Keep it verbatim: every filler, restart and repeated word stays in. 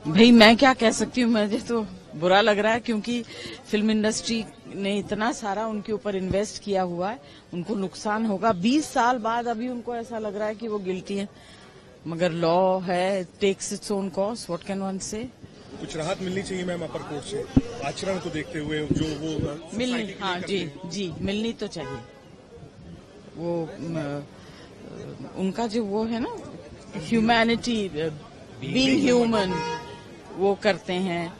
भाई मैं क्या कह सकती हूँ, मुझे तो बुरा लग रहा है क्योंकि फिल्म इंडस्ट्री ने इतना सारा उनके ऊपर इन्वेस्ट किया हुआ है, उनको नुकसान होगा। बीस साल बाद अभी उनको ऐसा लग रहा है कि वो गिल्टी है, मगर लॉ है, takes its own cost, what can one say. कुछ राहत मिलनी चाहिए मैम अपर कोर्ट से आचरण को देखते हुए, जो वो मिलनी, हाँ जी जी मिलनी तो चाहिए। वो उनका जो वो है ना, ह्यूमैनिटी, बीइंग ह्यूमन, वो करते हैं।